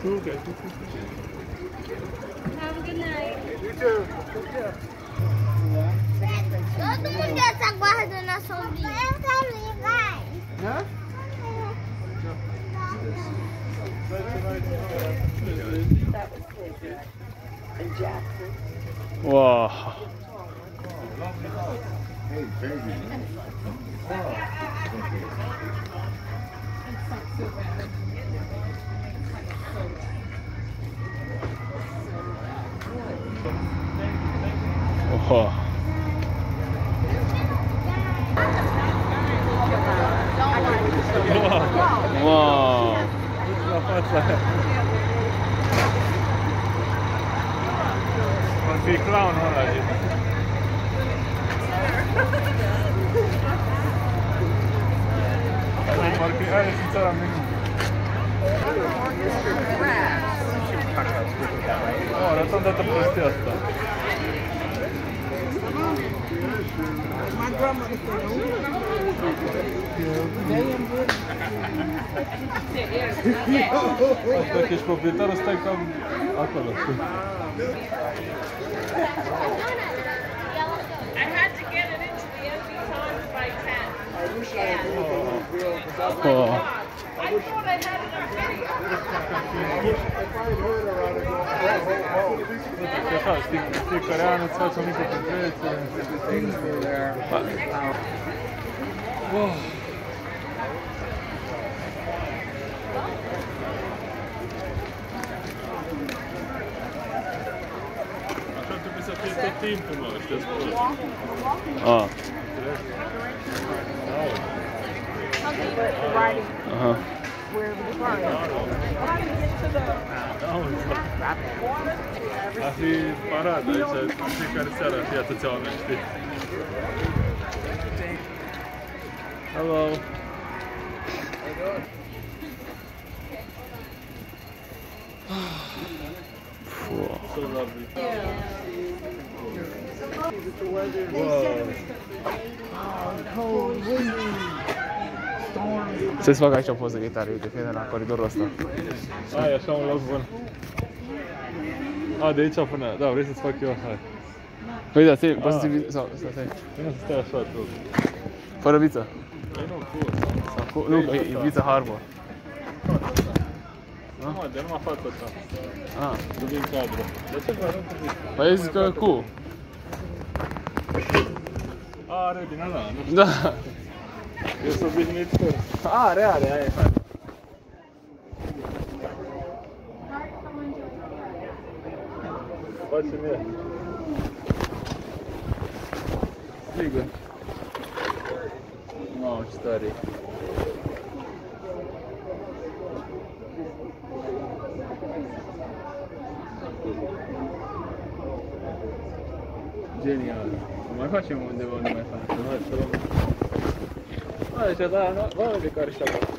Okay. Have a good night. You too. Todo mundo está guardando a sombrinha. Eu também, vai. Hã? Wow. Hey, baby. Wow. Wow. La fața aia. Ar fi clownul ăla. Parcă aia e țara mea. Arată îndată prostia asta. Dacă ești proprietarul, stai cam acolo. I had to get it into the empty times by 10. I wish I had Wow. I thought I had it on video. If I had heard her, I'd have gone, așa, știi, fiecare an îți faci o mică petrecere. Things were there. Wow. Așa trebuie să fie tot timpul, mă, ăștia spune. Ah. Aha. Ar fi parat aici, în fiecare seară ar fi atâția oameni, știi? Hello. So lovely. Să-ți fac aici o poză de chitară, uite, fie de la coridorul ăsta. Ai, așa un loc bun. A, de aici până... Da, vrei să-ți fac eu? Hai. Păi da, stai, poți să ții... Sau, stai. Vino să stai așa, tu. Fără viță. Păi nu, cu. Sau cu... Nu, e viță Harbor. Nu, mă, de numai fața ta. Ah. Nu din cadru. De ce vă arăt cu viță? Păi eu zic că cu. A, are din ăla, nu știu. Da. Eu sunt obișnuit cu. Are, aia e fain. Face mie. Sigur. Mamă, ce tare. Genial. Mai facem undeva unde mai facem. Hai, să luăm. Aici, da, da, de care și-a luat.